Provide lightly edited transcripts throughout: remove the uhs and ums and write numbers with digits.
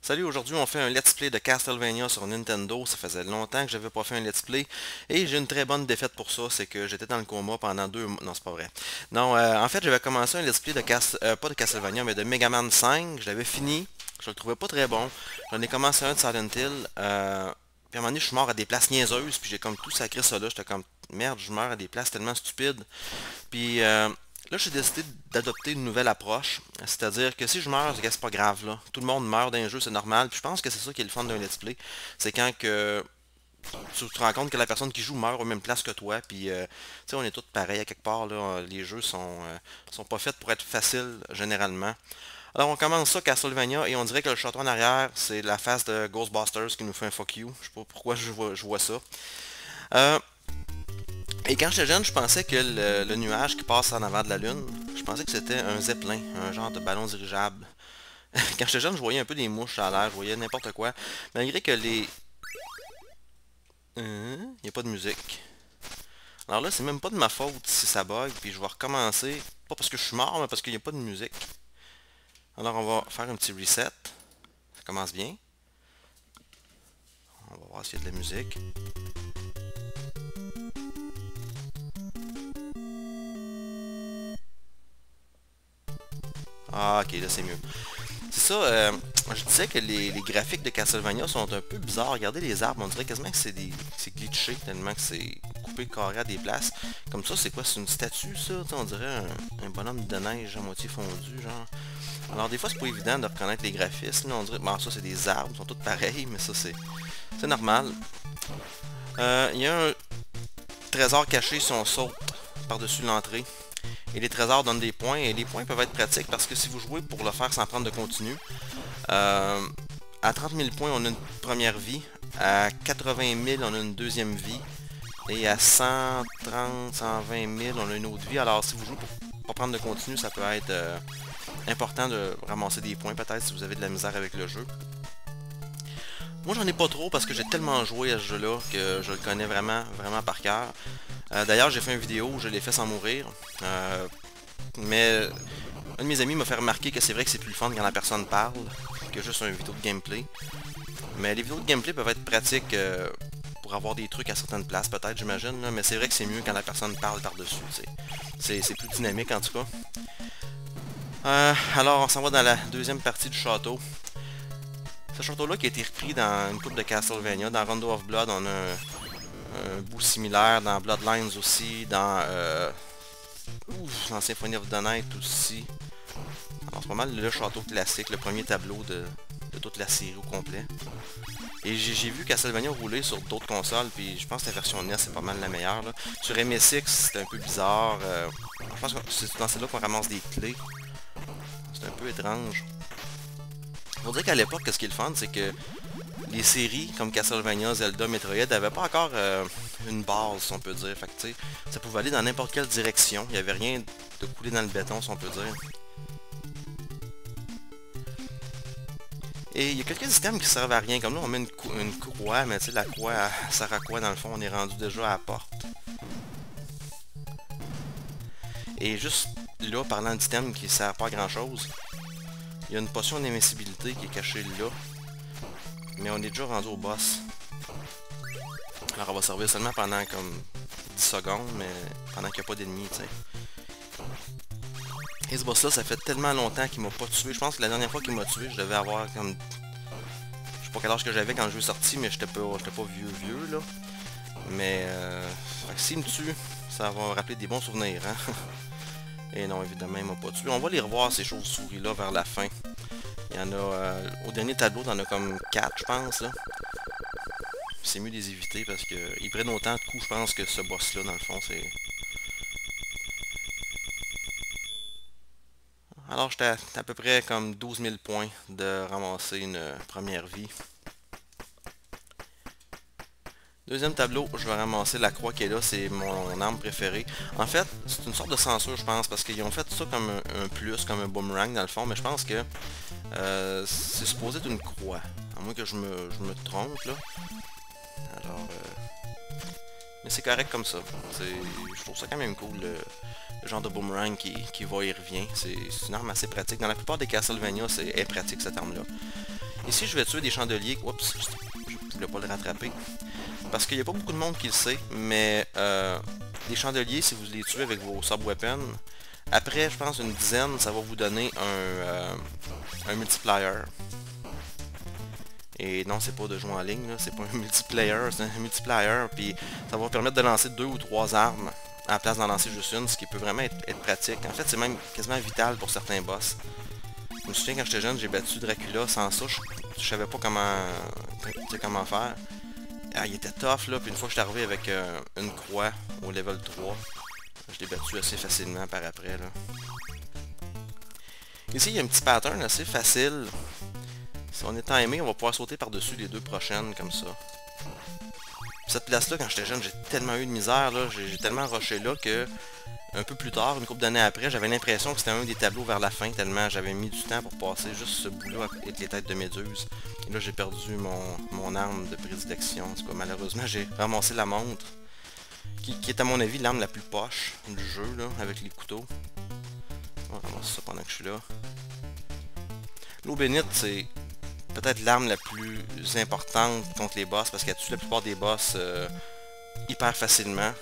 Salut, aujourd'hui on fait un let's play de Castlevania sur Nintendo. Ça faisait longtemps que j'avais pas fait un let's play et j'ai une très bonne défaite pour ça, c'est que j'étais dans le coma pendant 2 mois. Non, c'est pas vrai. Non, en fait j'avais commencé un let's play de pas de Castlevania mais de Mega Man 5. Je l'avais fini, je le trouvais pas très bon. J'en ai commencé un de Silent Hill. Puis à un moment donné je suis mort à des places niaiseuses, puis j'ai comme tout sacré ça là. J'étais comme merde, je meurs à des places tellement stupides. Puis là, j'ai décidé d'adopter une nouvelle approche. C'est-à-dire que si je meurs, c'est pas grave là. Tout le monde meurt dans un jeu, c'est normal. Puis je pense que c'est ça qui est le fun d'un let's play. C'est quand que tu te rends compte que la personne qui joue meurt aux mêmes places que toi. Puis tu sais, on est tous pareils à quelque part là. Les jeux sont pas faits pour être faciles généralement. Alors on commence ça Castlevania et on dirait que le château en arrière, c'est la face de Ghostbusters qui nous fait un fuck you. Je sais pas pourquoi je vois ça. Euh, Et quand j'étais jeune, je pensais que le nuage qui passe en avant de la Lune, je pensais que c'était un zeppelin, un genre de ballon dirigeable. Quand j'étais jeune, je voyais un peu des mouches à l'air, je voyais n'importe quoi. Malgré que les... Il n'y a pas de musique. Alors là, c'est même pas de ma faute si ça bug, puis je vais recommencer. Pas parce que je suis mort, mais parce qu'il n'y a pas de musique. Alors on va faire un petit reset. Ça commence bien. On va voir s'il y a de la musique. Ah, ok, là c'est mieux. C'est ça, je disais que les graphiques de Castlevania sont un peu bizarres. Regardez les arbres, on dirait quasiment que c'est glitché, tellement que c'est coupé carré à des places. Comme ça, c'est quoi? C'est une statue, ça? T'sais, on dirait un bonhomme de neige à moitié fondu, genre. Alors des fois, c'est pas évident de reconnaître les graphismes. Là, on dirait, bon, ça c'est des arbres, ils sont tous pareils, mais ça c'est normal. Il y a un trésor caché si on saute par-dessus l'entrée. Et les trésors donnent des points, et les points peuvent être pratiques parce que si vous jouez pour le faire sans prendre de continu, à 30 000 points, on a une première vie, à 80 000, on a une deuxième vie, et à 130, 120 000, on a une autre vie. Alors si vous jouez pour pas prendre de continu, ça peut être important de ramasser des points peut-être si vous avez de la misère avec le jeu. Moi j'en ai pas trop parce que j'ai tellement joué à ce jeu-là que je le connais vraiment, vraiment par cœur. D'ailleurs j'ai fait une vidéo où je l'ai fait sans mourir. Mais un de mes amis m'a fait remarquer que c'est vrai que c'est plus le fun quand la personne parle que juste une vidéo de gameplay. Mais les vidéos de gameplay peuvent être pratiques pour avoir des trucs à certaines places peut-être j'imagine. Mais c'est vrai que c'est mieux quand la personne parle par-dessus. C'est plus dynamique en tout cas. Alors on s'en va dans la deuxième partie du château. Ce château-là qui a été repris dans une coupe de Castlevania. Dans Rondo of Blood, on a un bout similaire. Dans Bloodlines aussi. Dans Symphony of the Night aussi. Alors c'est pas mal le château classique, le premier tableau de toute la série au complet. Et j'ai vu Castlevania rouler sur d'autres consoles, puis je pense que la version NES c'est pas mal la meilleure. Là. Sur MSX c'était un peu bizarre. Je pense que c'est dans celle-là qu'on ramasse des clés. C'est un peu étrange. Faut dire qu'à l'époque, ce qui est le fun, c'est que les séries comme Castlevania, Zelda, Metroid n'avaient pas encore une base, si on peut dire. Fait que, tu sais, ça pouvait aller dans n'importe quelle direction. Il n'y avait rien de coulé dans le béton, si on peut dire. Et il y a quelques items qui servent à rien. Comme là, on met une croix, mais tu sais, la croix, elle sert à quoi dans le fond? On est rendu déjà à la porte. Et juste là, parlant d'items qui ne servent pas à grand chose, il y a une potion d'invincibilité qui est cachée là. Mais on est déjà rendu au boss. Alors on va servir seulement pendant comme 10 secondes, mais pendant qu'il n'y a pas d'ennemis, tu sais. Et ce boss là, ça fait tellement longtemps qu'il m'a pas tué. Je pense que la dernière fois qu'il m'a tué, je devais avoir comme... Je sais pas quel âge que j'avais quand le jeu est sorti, mais j'étais pas vieux là. Mais fait que s'il me tue, ça va me rappeler des bons souvenirs, hein. Et non, évidemment, il m'a pas tué. On va les revoir ces chauves-souris là vers la fin. Il y en a... au dernier tableau, il y en a comme 4, je pense, là. C'est mieux de les éviter parce que ils prennent autant de coups, je pense, que ce boss-là, dans le fond, c'est... Alors, j'étais à peu près comme 12 000 points de ramasser une première vie. Deuxième tableau, je vais ramasser la croix qui est là, c'est mon arme préférée. En fait, c'est une sorte de censure, je pense, parce qu'ils ont fait ça comme un plus, comme un boomerang dans le fond, mais je pense que c'est supposé être une croix. À moins que je me trompe, là. Alors, mais c'est correct comme ça. Je trouve ça quand même cool, le genre de boomerang qui va et revient. C'est une arme assez pratique. Dans la plupart des Castlevania, c'est pratique cette arme-là. Ici, je vais tuer des chandeliers. Oups, je voulais pas le rattraper. Parce qu'il n'y a pas beaucoup de monde qui le sait, mais des chandeliers, si vous les tuez avec vos sub-weapons, après, je pense, une dizaine, ça va vous donner un multiplier. Et non, c'est pas de jouer en ligne, c'est pas un multiplayer, c'est un multiplier, puis ça va vous permettre de lancer 2 ou 3 armes à la place d'en lancer juste une, ce qui peut vraiment être pratique. En fait, c'est même quasiment vital pour certains boss. Je me souviens quand j'étais jeune, j'ai battu Dracula sans ça, je savais pas comment faire. Ah, il était tough là, puis une fois que je suis arrivé avec une croix au level 3, je l'ai battu assez facilement par après là. Ici, il y a un petit pattern assez facile. Si on est timé, on va pouvoir sauter par-dessus les deux prochaines comme ça. Cette place-là, quand j'étais jeune, j'ai tellement eu de misère, là, j'ai tellement rushé là que un peu plus tard, une couple d'années après, j'avais l'impression que c'était un des tableaux vers la fin, tellement j'avais mis du temps pour passer juste ce bout-là avec les têtes de méduse. Et là, j'ai perdu mon arme de prédilection. En tout cas, malheureusement, j'ai ramassé la montre, qui est à mon avis l'arme la plus poche du jeu, là, avec les couteaux. On va ramasser ça pendant que je suis là. L'eau bénite, c'est peut-être l'arme la plus importante contre les boss, parce qu'elle tue la plupart des boss hyper facilement.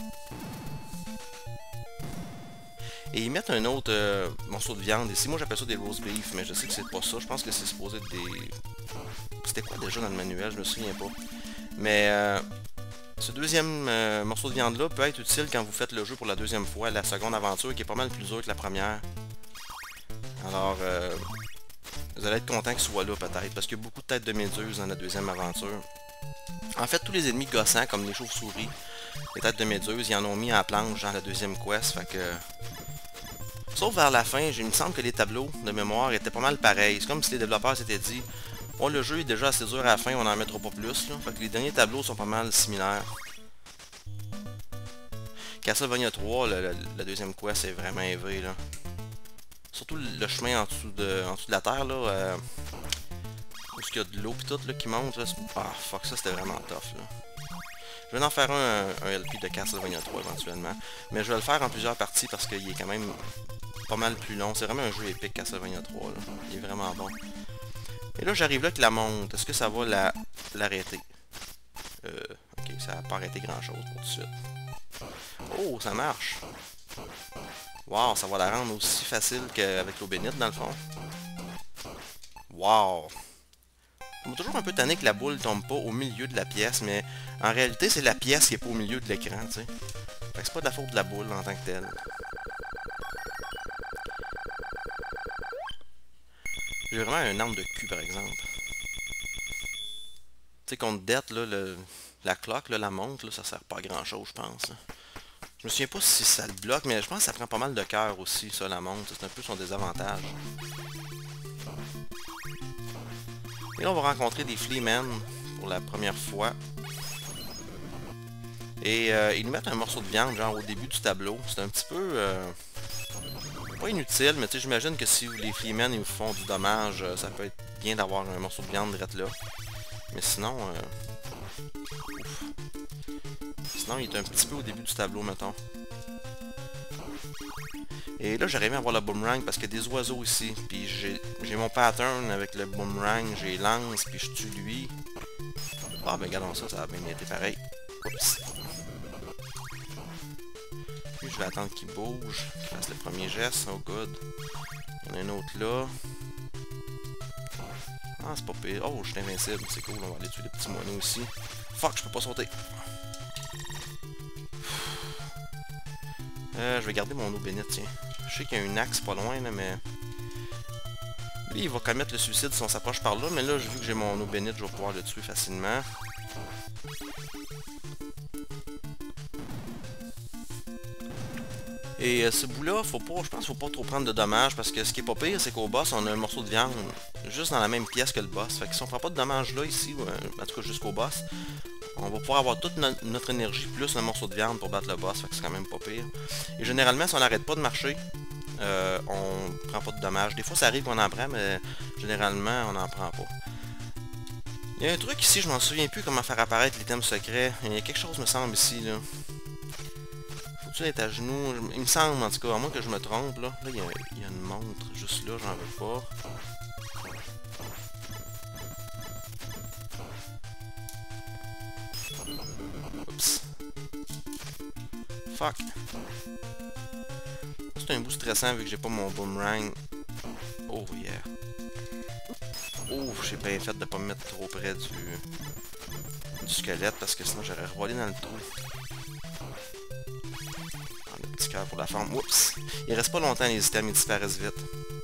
Et ils mettent un autre morceau de viande ici. Moi j'appelle ça des roast beef, mais je sais que c'est pas ça. Je pense que c'est supposé être des... C'était quoi déjà dans le manuel? Je me souviens pas. Mais ce deuxième morceau de viande là peut être utile quand vous faites le jeu pour la deuxième fois, la seconde aventure qui est pas mal plus dure que la première. Alors vous allez être content qu'il soit là peut-être, parce qu'il y a beaucoup de têtes de méduse dans la deuxième aventure. En fait, tous les ennemis gossants, comme les chauves-souris, les têtes de méduse, ils en ont mis à la planche dans la deuxième quest, fait que... Sauf vers la fin, il me semble que les tableaux de mémoire étaient pas mal pareils. C'est comme si les développeurs s'étaient dit, bon, le jeu est déjà assez dur à la fin, on n'en mettra pas plus, là. Fait que les derniers tableaux sont pas mal similaires. Castlevania 3, la deuxième quest est vraiment élevé, là. Surtout le chemin en dessous de la terre, là, où il y a de l'eau pis tout, là, qui monte, là. Ah, fuck, ça c'était vraiment tough, là. Je vais en faire un LP de Castlevania 3 éventuellement. Mais je vais le faire en plusieurs parties parce qu'il est quand même pas mal plus long. C'est vraiment un jeu épique Castlevania 3, là. Il est vraiment bon. Et là, j'arrive là avec la monte. Est-ce que ça va l'arrêter? Ok, ça n'a pas arrêté grand-chose pour tout de suite. Oh, ça marche! Wow, ça va la rendre aussi facile qu'avec l'eau bénite, dans le fond. Wow! Ça m'a toujours un peu tanné que la boule tombe pas au milieu de la pièce, mais en réalité, c'est la pièce qui est pas au milieu de l'écran, tu sais. Fait que c'est pas de la faute de la boule en tant que telle. J'ai vraiment un arme de cul, par exemple. Tu sais, contre Death, là, la cloque, là, la montre, là, ça sert pas à grand-chose, je pense. Là. Je me souviens pas si ça le bloque, mais je pense que ça prend pas mal de cœur aussi, ça, la montre. C'est un peu son désavantage. Et là, on va rencontrer des Fleamen pour la première fois. Et ils nous mettent un morceau de viande, genre au début du tableau. C'est un petit peu... pas inutile, mais tu sais, j'imagine que si les Fleamen ils vous font du dommage, ça peut être bien d'avoir un morceau de viande direct là. Mais sinon... ouf. Sinon, il est un petit peu au début du tableau, mettons. Et là, j'arrive à avoir le boomerang parce qu'il y a des oiseaux ici. Puis j'ai mon pattern avec le boomerang, j'ai lance, puis je tue lui. Ah, ben regardons ça, ça a bien été pareil. Oups. Puis je vais attendre qu'il bouge, qu'il fasse le premier geste. Oh, good. Il y en a un autre là. Ah, c'est pas pire. Oh, je suis invincible, c'est cool. On va aller tuer les petits moineaux ici. Fuck, je peux pas sauter. Je vais garder mon eau bénite, tiens. Je sais qu'il y a une axe pas loin, là, mais... Lui, il va commettre le suicide si on s'approche par là, mais là, vu que j'ai mon eau bénite, je vais pouvoir le tuer facilement. Et ce bout-là, je pense qu'il faut pas trop prendre de dommages, parce que ce qui est pas pire, c'est qu'au boss, on a un morceau de viande juste dans la même pièce que le boss. Fait que si on prend pas de dommages là, ici, en tout cas jusqu'au boss, on va pouvoir avoir toute notre énergie plus un morceau de viande pour battre le boss, fait que c'est quand même pas pire. Et généralement, si on n'arrête pas de marcher, on prend pas de dommages. Des fois, ça arrive qu'on en prend, mais généralement, on n'en prend pas. Il y a un truc ici, je m'en souviens plus comment faire apparaître l'item secret. Il y a quelque chose, me semble, ici, là. Faut-tu être à genoux? Il me semble, en tout cas, à moins que je me trompe, là. Là, il y a une montre juste là, j'en veux pas. un bout stressant vu que j'ai pas mon boomerang. Oh yeah. Oh, j'ai bien fait de pas me mettre trop près du squelette parce que sinon j'aurais revolé dans le trou. Le petit cœur pour la forme. Oups! Il reste pas longtemps les items, ils disparaissent vite.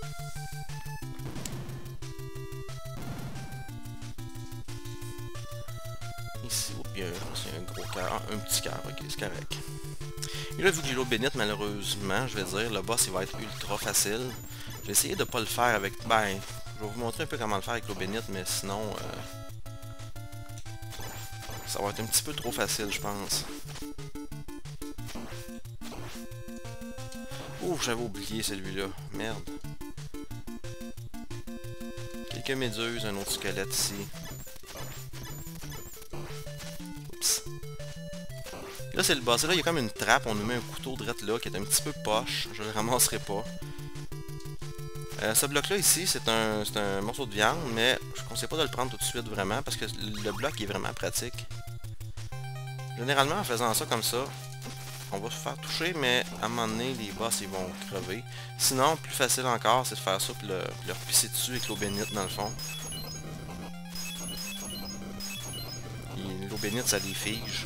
Ici, oups, il y a un gros cœur. Un petit cœur, ok, c'est correct. Et là, vu que j'ai l'eau bénite, malheureusement, je vais dire, le boss il va être ultra facile. Je vais essayer de pas le faire avec... Ben, je vais vous montrer un peu comment le faire avec l'eau bénite, mais sinon... ça va être un petit peu trop facile, je pense. Ouh, j'avais oublié celui-là. Merde. Quelques méduses, un autre squelette ici. Oups. Là, c'est le boss. Là, il y a comme une trappe. On nous met un couteau direct là qui est un petit peu poche. Je le ramasserai pas. Ce bloc-là ici, c'est un morceau de viande, mais je ne conseille pas de le prendre tout de suite vraiment parce que le bloc est vraiment pratique. Généralement, en faisant ça comme ça, on va se faire toucher, mais à un moment donné, les boss ils vont crever. Sinon, plus facile encore, c'est de faire ça puis leur pisser dessus avec l'eau bénite dans le fond. L'eau bénite, ça les fige.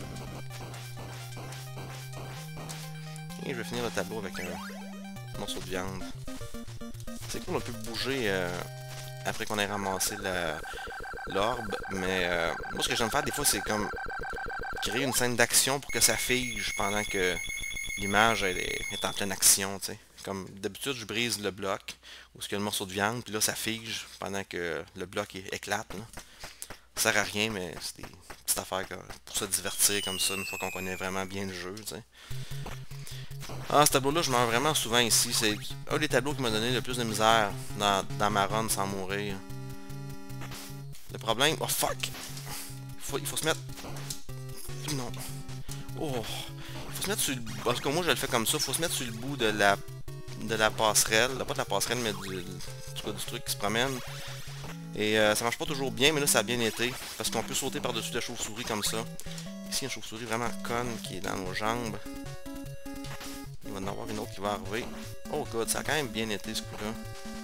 Et je vais finir le tableau avec un morceau de viande. C'est cool, on peut bouger après qu'on ait ramassé l'orbe, mais moi ce que j'aime faire des fois c'est comme créer une scène d'action pour que ça fige pendant que l'image est en pleine action, tu sais. Comme d'habitude je brise le bloc, où il y a le morceau de viande, puis là ça fige pendant que le bloc éclate. Là. Ça sert à rien, mais c'est des petites affaires pour se divertir comme ça, une fois qu'on connaît vraiment bien le jeu, tu sais. Ah, ce tableau-là, je meurs vraiment souvent ici. C'est un des tableaux qui m'a donné le plus de misère dans ma run sans mourir. Le problème... Oh, fuck! Il faut se mettre... Non. Oh! Il faut se mettre sur le... Parce que moi, je le fais comme ça. Il faut se mettre sur le bout de la passerelle. Pas de la passerelle, mais du truc qui se promène. Et ça marche pas toujours bien, mais là, ça a bien été. Parce qu'on peut sauter par-dessus la chauve-souris comme ça. Ici, il y a une chauve-souris vraiment conne qui est dans nos jambes. Il va y en avoir une autre qui va arriver. Oh god, ça a quand même bien été ce coup-là.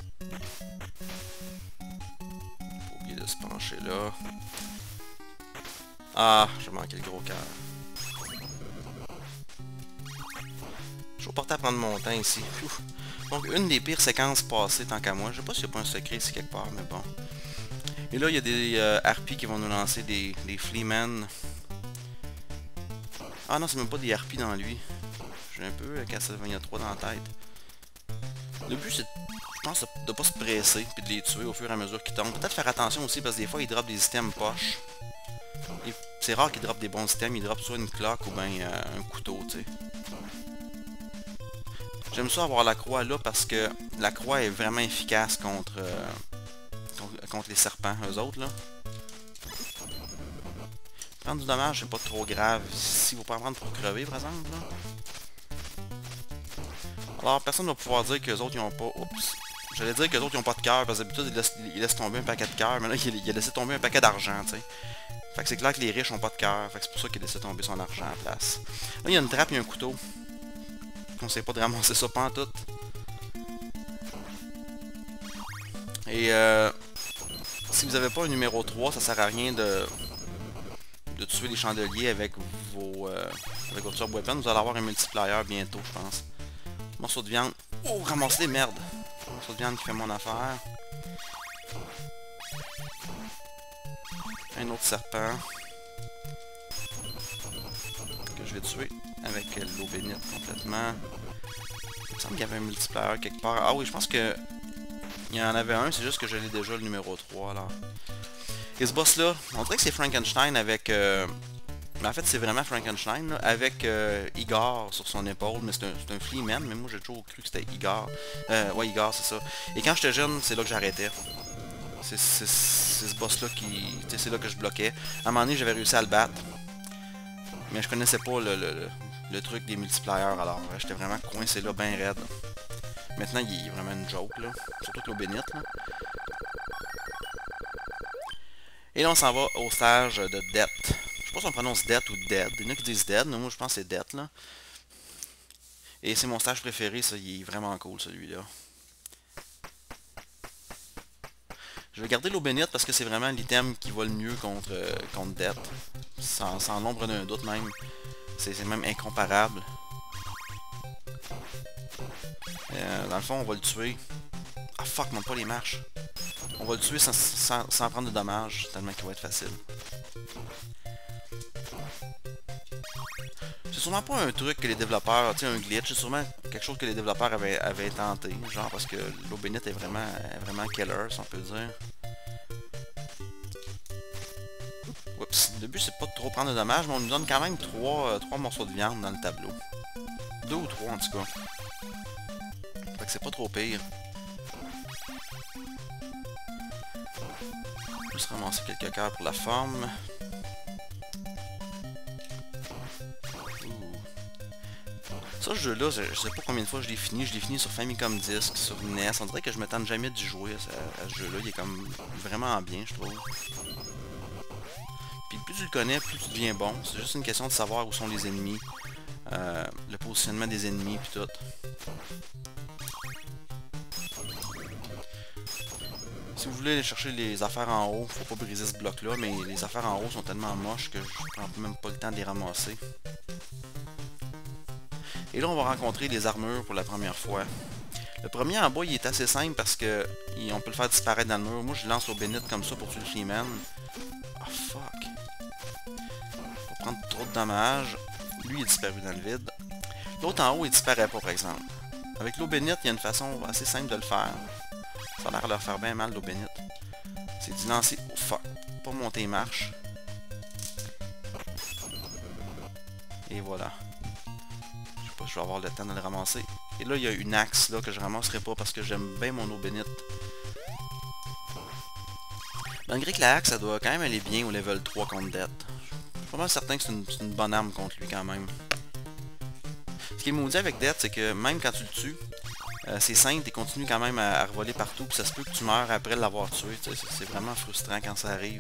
Faut oublier de se pencher là. Ah, j'ai manqué le gros cœur. Je suis porté à prendre mon temps ici. Ouf. Donc, une des pires séquences passées tant qu'à moi. Je sais pas s'il n'y a pas un secret ici quelque part, mais bon. Et là, il y a des harpies qui vont nous lancer des Fleamen. Ah non, c'est même pas des harpies dans lui. J'ai un peu Castlevania 3 dans la tête. Le but, c'est, je pense, de pas se presser puis de les tuer au fur et à mesure qu'ils tombent. Peut-être faire attention aussi parce que des fois, ils droppent des items poches. C'est rare qu'ils droppent des bons items. Ils droppent soit une cloque ou bien un couteau, tu sais. J'aime ça avoir la croix là parce que la croix est vraiment efficace contre les serpents, eux autres, là. Prendre du dommage, c'est pas trop grave. Si vous pouvez en prendre pour crever, par exemple, là. Alors, personne ne va pouvoir dire qu'eux autres, ils ont pas... Oups. J'allais dire qu'eux autres, ils ont pas de cœur, parce que d'habitude, ils laissent tomber un paquet de cœur, mais là, il a laissé tomber un paquet d'argent, tu sais. Fait que c'est clair que les riches ont pas de cœur, fait que c'est pour ça qu'il a laissé tomber son argent à la place. Là, il y a une trappe et un couteau. On sait pas de ramasser ça pantoute. Et si vous n'avez pas un numéro 3, ça sert à rien de tuer les chandeliers avec votre sub-weapon. Vous allez avoir un multiplier bientôt, je pense. Morceau de viande. Oh, ramasser des merdes. Morceau de viande qui fait mon affaire. Un autre serpent. Que je vais tuer avec l'eau bénite complètement. Il me semble qu'il y avait un multiplier quelque part. Ah oui, je pense que il y en avait un, c'est juste que je l'ai déjà le numéro 3 alors. Et ce boss là, on dirait que c'est Frankenstein avec... Mais en fait c'est vraiment Frankenstein là, avec Igor sur son épaule, mais c'est un Fleaman, mais moi j'ai toujours cru que c'était Igor. Ouais, Igor, c'est ça. Et quand j'étais jeune, c'est là que j'arrêtais. C'est ce boss là qui... c'est là que je bloquais. À un moment donné, j'avais réussi à le battre. Mais je connaissais pas le truc des multipliers, alors j'étais vraiment coincé là, bien raide. Maintenant, il est vraiment une joke, là. Surtout que l'eau bénite, là. Et là, on s'en va au stage de Death. Je sais pas si on prononce Death ou Dead. Il y en a qui disent Dead, mais moi, je pense que c'est Death, là. Et c'est mon stage préféré, ça, il est vraiment cool celui-là. Je vais garder l'eau bénite parce que c'est vraiment l'item qui va le mieux contre Death. Sans l'ombre d'un doute même. C'est même incomparable. Dans le fond, on va le tuer. Ah fuck, monte pas les marches. On va le tuer sans prendre de dommages, tellement qu'il va être facile. C'est sûrement pas un truc que les développeurs, tu sais, un glitch, c'est sûrement quelque chose que les développeurs avaient tenté, genre parce que l'eau bénite est vraiment killer, si on peut le dire. Oups, le but c'est pas de trop prendre de dommages, mais on nous donne quand même 3 morceaux de viande dans le tableau. 2 ou 3 en tout cas. Fait que c'est pas trop pire. Juste ramasser quelques cœurs pour la forme. Ça, ce jeu-là, je sais pas combien de fois je l'ai fini. Je l'ai fini sur Famicom Disk, sur NES. On dirait que je me tente jamais d'y jouer à ce jeu-là. Il est comme vraiment bien, je trouve. Puis plus tu le connais, plus tu deviens bon. C'est juste une question de savoir où sont les ennemis. Le positionnement des ennemis, puis tout. Si vous voulez aller chercher les affaires en haut, faut pas briser ce bloc-là, mais les affaires en haut sont tellement moches que je prends même pas le temps de les ramasser. Et là, on va rencontrer les armures pour la première fois. Le premier en bas, il est assez simple parce que on peut le faire disparaître dans le mur. Moi, je lance l'eau bénite comme ça pour tuer le Freeman. Oh fuck. Pour prendre trop de dommages. Lui, il est disparu dans le vide. L'autre en haut, il disparaît pas, par exemple. Avec l'eau bénite, il y a une façon assez simple de le faire. Ça a l'air de leur faire bien mal, l'eau bénite. C'est d'y lancer... Oh fuck. Pas monter les marches. Et voilà. Je sais pas si je vais avoir le temps de le ramasser. Et là, il y a une axe là, que je ramasserai pas parce que j'aime bien mon eau bénite. Malgré que la axe, ça doit quand même aller bien au level 3 contre Death. Je suis pas mal certain que c'est une bonne arme contre lui quand même. Ce qui est maudit avec Death, c'est que même quand tu le tues, c'est simple, il continue quand même à revoler partout, puis ça se peut que tu meurs après l'avoir tué. C'est vraiment frustrant quand ça arrive.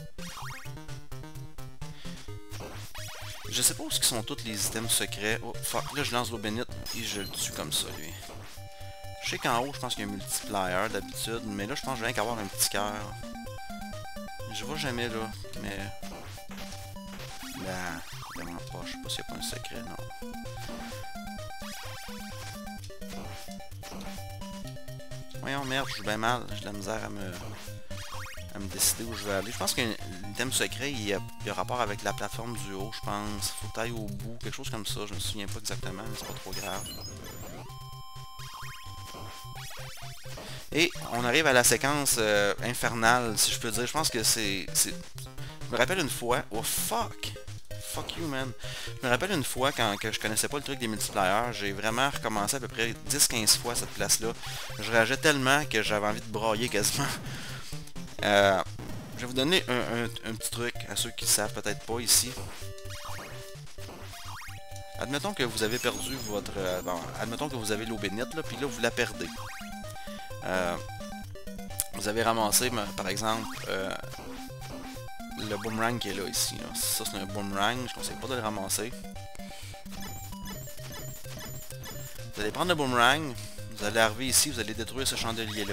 Je sais pas où sont tous les items secrets. Oh fuck, là je lance l'eau bénite et je le tue comme ça lui. Je sais qu'en haut je pense qu'il y a un multiplier d'habitude, mais là je pense que je viens qu'avoir un petit cœur. Je vois jamais là, mais... Ben, vraiment pas, je sais pas s'il n'y a pas un secret, non. Voyons merde, je joue bien mal, j'ai de la misère à me décider où je vais aller. Je pense qu'un item secret, il a rapport avec la plateforme du haut, je pense. Faut que tu ailles au bout, quelque chose comme ça. Je me souviens pas exactement, mais c'est pas trop grave. Et on arrive à la séquence infernale, si je peux dire. Je pense que c'est... Je me rappelle une fois... Oh fuck! Fuck you, man. Je me rappelle une fois, quand je connaissais pas le truc des multipliers, j'ai vraiment recommencé à peu près 10-15 fois cette place-là. Je rageais tellement que j'avais envie de brailler quasiment. Je vais vous donner un petit truc à ceux qui ne savent peut-être pas ici. Admettons que vous avez perdu votre... bon, admettons que vous avez l'eau bénite, là, puis là vous la perdez. Vous avez ramassé, par exemple, le boomerang qui est là, ici. Là. Ça, c'est un boomerang, je ne conseille pas de le ramasser. Vous allez prendre le boomerang, vous allez arriver ici, vous allez détruire ce chandelier-là.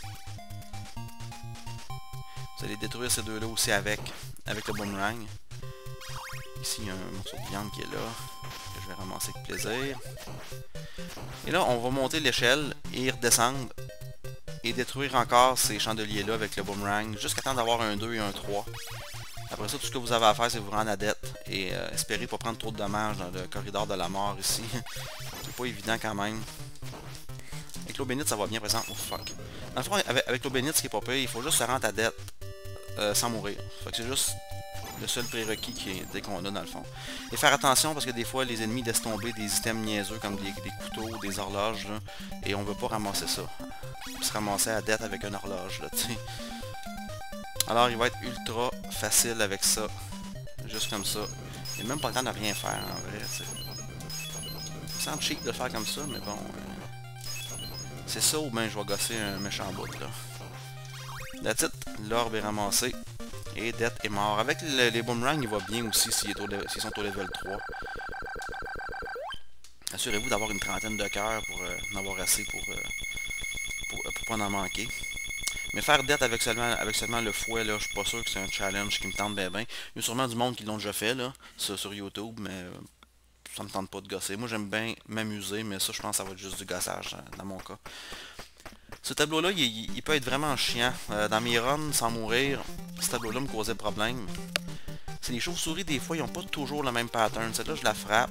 Vous allez détruire ces deux-là aussi avec le boomerang. Ici, il y a un morceau de viande qui est là, que je vais ramasser avec plaisir. Et là, on va monter l'échelle et redescendre. Et détruire encore ces chandeliers-là avec le boomerang, jusqu'à temps d'avoir un 2 et un 3. Après ça, tout ce que vous avez à faire, c'est vous rendre à Death et espérer pas prendre trop de dommages dans le corridor de la mort ici. C'est pas évident quand même. Avec l'eau bénite, ça va bien, par exemple. Oh fuck. Dans le fond, avec l'eau bénite, ce qui est pas pire, il faut juste se rendre à Death sans mourir. Fait que c'est juste le seul prérequis qu'on a dans le fond. Et faire attention parce que des fois, les ennemis laissent tomber des items niaiseux comme des couteaux, des horloges, là, et on veut pas ramasser ça. Se ramasser à Death avec une horloge, là, tu sais. Alors, il va être ultra facile avec ça. Juste comme ça. Il n'y a même pas le temps de rien faire, en vrai, tu sais. Ça me semble cheap de le faire comme ça, mais bon... c'est ça ou bien je vais gosser un méchant bout, là. That's it. L'orbe est ramassé. Et Death est mort. Avec les boomerangs, il va bien aussi s'ils sont au level 3. Assurez-vous d'avoir une trentaine de cœurs pour en avoir assez pour pas en manquer. Mais faire dette avec seulement le fouet, là, je suis pas sûr que c'est un challenge qui me tente bien. Il y a sûrement du monde qui l'ont déjà fait là, sur YouTube, mais ça me tente pas de gosser. Moi j'aime bien m'amuser, mais ça je pense que ça va être juste du gossage dans mon cas. Ce tableau-là, il peut être vraiment chiant. Dans mes runs, sans mourir, ce tableau-là me causait problème. C'est les chauves-souris, des fois, ils n'ont pas toujours le même pattern. Celle-là, je la frappe.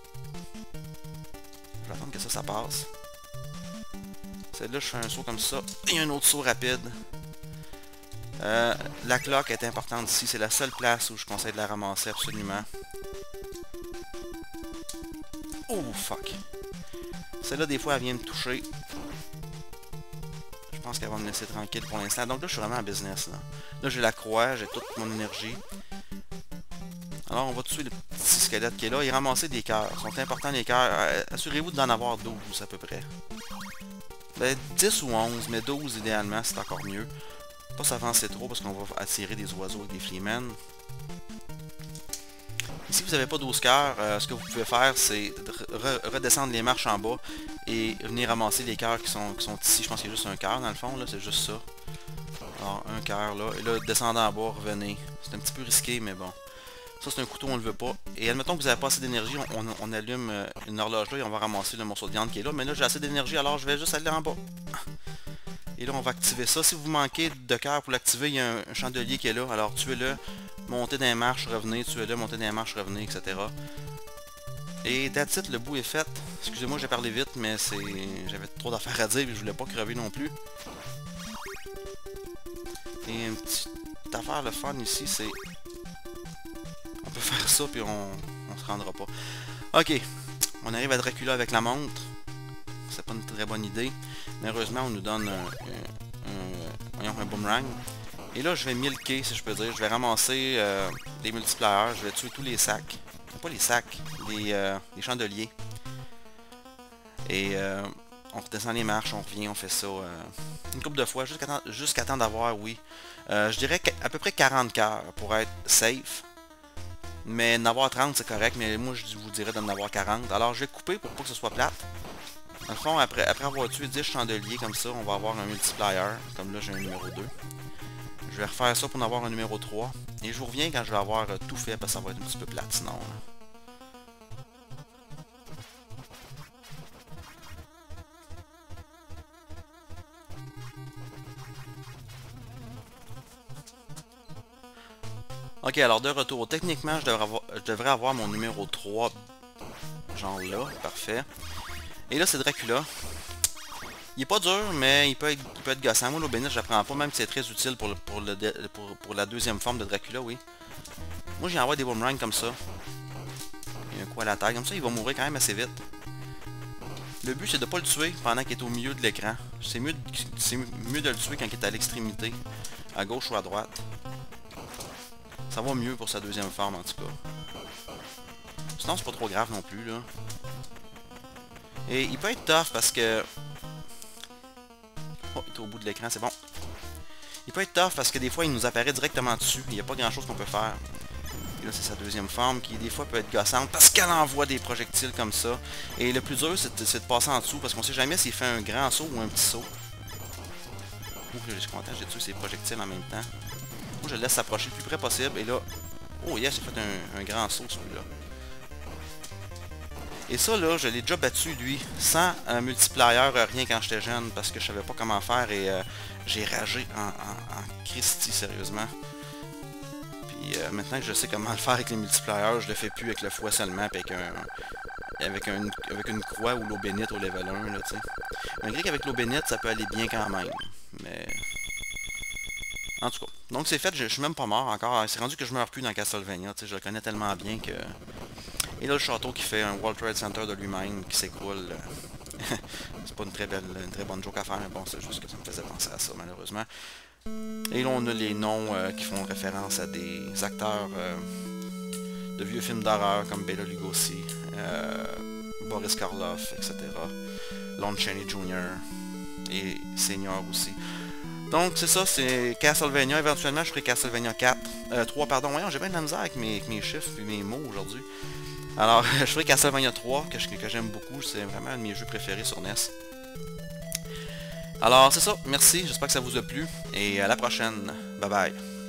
Je vais attendre que ça passe. Celle-là, je fais un saut comme ça. Et un autre saut rapide. La cloque est importante ici. C'est la seule place où je conseille de la ramasser absolument. Oh, fuck. Celle-là, des fois, elle vient me toucher. Je pense qu'elle va me laisser tranquille pour l'instant. Donc là, je suis vraiment en business. Là j'ai la croix, j'ai toute mon énergie. Alors, on va tuer le petit squelette qui est là et ramasser des cœurs. Ils sont importants les cœurs. Assurez-vous d'en avoir 12 à peu près. Ben, 10 ou 11, mais 12 idéalement, c'est encore mieux. Pas s'avancer trop parce qu'on va attirer des oiseaux avec des fleamen. Si vous n'avez pas 12 cœurs, ce que vous pouvez faire, c'est redescendre les marches en bas et venir ramasser les cœurs qui sont ici. Je pense qu'il y a juste un cœur dans le fond, là, c'est juste ça. Alors, un cœur là, et là, descendez en bas, revenez. C'est un petit peu risqué, mais bon. Ça, c'est un couteau, on le veut pas. Et admettons que vous n'avez pas assez d'énergie, on allume une horloge là et on va ramasser le morceau de viande qui est là. Mais là, j'ai assez d'énergie, alors je vais juste aller en bas. Et là, on va activer ça. Si vous manquez de cœur pour l'activer, il y a un chandelier qui est là. Alors, tuez-le, montez dans les marches, revenez, tuez-le, montez dans les marches, revenez, etc. Et that's it, le bout est fait. Excusez-moi, j'ai parlé vite, mais j'avais trop d'affaires à dire et je voulais pas crever non plus. Et une petite affaire, le fun ici, c'est... On peut faire ça, puis on se rendra pas. Ok, on arrive à Dracula avec la montre. C'est pas une très bonne idée. Mais heureusement, on nous donne un boomerang. Et là, je vais milker, si je peux dire. Je vais ramasser des multipliers. Je vais tuer tous les sacs. Pas les sacs, les chandeliers. Et on redescend les marches, on revient, on fait ça une couple de fois, jusqu'à temps d'avoir, oui. Je dirais à peu près 40 cœurs pour être safe. Mais d'en avoir 30, c'est correct. Mais moi, je vous dirais d'en avoir 40. Alors, je vais couper pour pas que ce soit plate. Dans le fond, après avoir tué 10 chandeliers comme ça, on va avoir un multiplier. Comme là, j'ai un numéro 2. Je vais refaire ça pour en avoir un numéro 3. Et je vous reviens quand je vais avoir tout fait, parce que ça va être un petit peu plate sinon. Ok, alors de retour. Techniquement, je devrais avoir mon numéro 3. Genre là, parfait. Et là, c'est Dracula. Il est pas dur, mais il peut être gossant. Moi, l'eau bénite, je la prends pas, même si c'est très utile pour la deuxième forme de Dracula, oui. Moi, j'y envoie des boomerangs comme ça. Il y a un coup à la taille, comme ça, il va mourir quand même assez vite. Le but, c'est de pas le tuer pendant qu'il est au milieu de l'écran. C'est mieux de le tuer quand il est à l'extrémité, à gauche ou à droite. Ça va mieux pour sa deuxième forme, en tout cas. Sinon, c'est pas trop grave non plus, là. Et il peut être tough parce que... Oh, il est au bout de l'écran, c'est bon. Il peut être tough parce que des fois, il nous apparaît directement dessus. Il n'y a pas grand-chose qu'on peut faire. Et là, c'est sa deuxième forme qui, des fois, peut être gossante parce qu'elle envoie des projectiles comme ça. Et le plus dur, c'est de passer en dessous parce qu'on sait jamais s'il fait un grand saut ou un petit saut. Ouh, je suis content, j'ai tué ces projectiles en même temps. Moi, je le laisse s'approcher le plus près possible. Et là... Oh, yes, j'ai fait un grand saut, celui-là. Et ça, là, je l'ai déjà battu, lui, sans multiplier, rien quand j'étais jeune, parce que je savais pas comment faire, et j'ai ragé en Christie, sérieusement. Puis maintenant que je sais comment le faire avec les multipliers, je le fais plus avec le fouet seulement, puis avec une croix ou l'eau bénite au level 1, là, tu sais. Malgré qu'avec l'eau bénite, ça peut aller bien quand même, mais... En tout cas, donc c'est fait, je suis même pas mort encore, c'est rendu que je meurs plus dans Castlevania, tu sais, je le connais tellement bien que... Et là, le château qui fait un World Trade Center de lui-même, qui s'écroule. C'est pas une très bonne joke à faire, mais bon, c'est juste que ça me faisait penser à ça, malheureusement. Et là, on a les noms qui font référence à des acteurs de vieux films d'horreur, comme Bela Lugosi, Boris Karloff, etc. Lon Chaney Jr. et Senior aussi. Donc c'est ça, c'est Castlevania. Éventuellement je ferai Castlevania 4. 3 pardon, voyons, j'ai bien de la misère avec mes chiffres et mes mots aujourd'hui. Alors je ferai Castlevania 3 que j'aime beaucoup, c'est vraiment un de mes jeux préférés sur NES. Alors c'est ça, merci, j'espère que ça vous a plu et à la prochaine. Bye bye.